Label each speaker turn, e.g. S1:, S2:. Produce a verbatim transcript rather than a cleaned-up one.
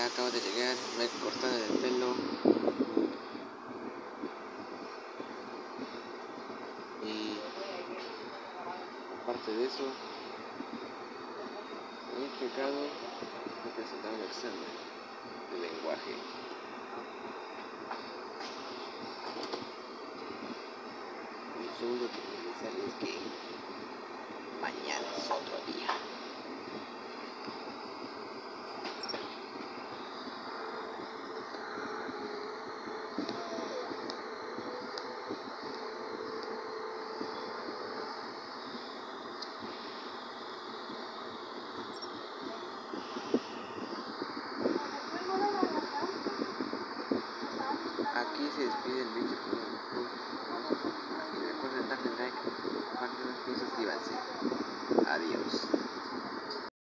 S1: ya acabo de llegar, me he cortado el pelo y aparte de eso he checado de presentar un examen de lenguaje. Y lo único que me sale es que mañana es otro día.